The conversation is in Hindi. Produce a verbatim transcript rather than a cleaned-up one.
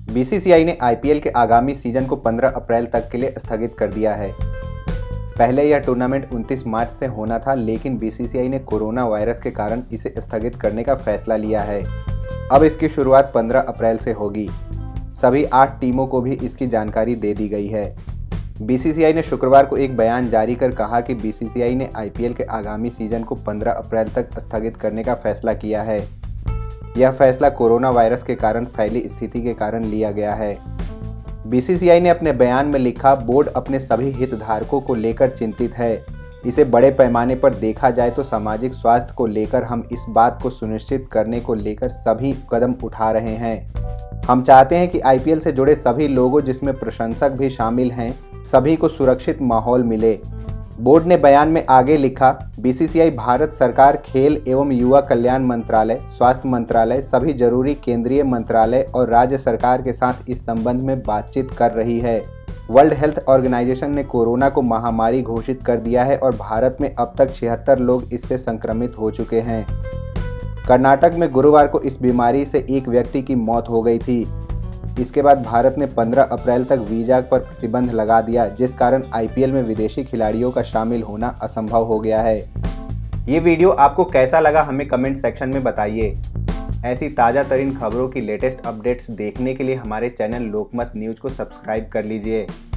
बीसीसीआई ने आईपीएल के आगामी सीजन को पंद्रह अप्रैल तक के लिए स्थगित कर दिया है। पहले यह टूर्नामेंट उनतीस मार्च से होना था, लेकिन बीसीसीआई ने कोरोना वायरस के कारण इसे स्थगित करने का फैसला लिया है। अब इसकी शुरुआत पंद्रह अप्रैल से होगी। सभी आठ टीमों को भी इसकी जानकारी दे दी गई है। बीसीसीआई ने शुक्रवार को एक बयान जारी कर कहा कि बीसीसीआई ने आईपीएल के आगामी सीजन को पंद्रह अप्रैल तक स्थगित करने का फैसला किया है। यह फैसला कोरोना वायरस के कारण फैली स्थिति के कारण लिया गया है। बीसीसीआई ने अपने बयान में लिखा, बोर्ड अपने सभी हितधारकों को लेकर चिंतित है। इसे बड़े पैमाने पर देखा जाए तो सामाजिक स्वास्थ्य को लेकर हम इस बात को सुनिश्चित करने को लेकर सभी कदम उठा रहे हैं। हम चाहते हैं कि आईपीएल से जुड़े सभी लोगों, जिसमें प्रशंसक भी शामिल हैं, सभी को सुरक्षित माहौल मिले। बोर्ड ने बयान में आगे लिखा, बीसीसीआई भारत सरकार, खेल एवं युवा कल्याण मंत्रालय, स्वास्थ्य मंत्रालय, सभी जरूरी केंद्रीय मंत्रालय और राज्य सरकार के साथ इस संबंध में बातचीत कर रही है। वर्ल्ड हेल्थ ऑर्गेनाइजेशन ने कोरोना को महामारी घोषित कर दिया है और भारत में अब तक छिहत्तर लोग इससे संक्रमित हो चुके हैं। कर्नाटक में गुरुवार को इस बीमारी से एक व्यक्ति की मौत हो गई थी। इसके बाद भारत ने पंद्रह अप्रैल तक वीजा पर प्रतिबंध लगा दिया, जिस कारण आईपीएल में विदेशी खिलाड़ियों का शामिल होना असंभव हो गया है। ये वीडियो आपको कैसा लगा हमें कमेंट सेक्शन में बताइए। ऐसी ताज़ा तरीन खबरों की लेटेस्ट अपडेट्स देखने के लिए हमारे चैनल लोकमत न्यूज़ को सब्सक्राइब कर लीजिए।